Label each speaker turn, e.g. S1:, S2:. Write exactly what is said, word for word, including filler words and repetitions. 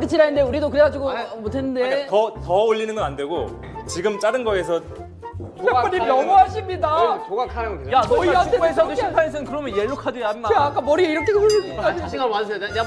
S1: 끝이라 했는데 우리도 그래가지고 못했는데.
S2: 더, 더 올리는 건 안 되고 지금 자른 거에서
S1: 셰프님 너무하십니다.
S3: 조각하는 거
S1: 야, 너희한테
S4: 축구에서도 심판에서는 그러면 옐로 카드야, 인마.
S1: 아까 머리에 이렇게 흘리니까.
S5: 자신감 많으세요. 내가